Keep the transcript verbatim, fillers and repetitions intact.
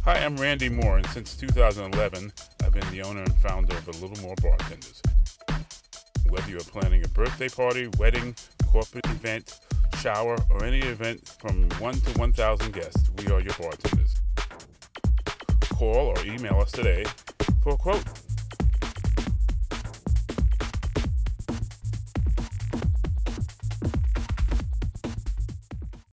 Hi, I'm Randy Moore, and since two thousand eleven, I've been the owner and founder of A Little More Bartenders. Whether you're planning a birthday party, wedding, corporate event, shower, or any event from one to one thousand guests, we are your bartenders. Call or email us today for a quote.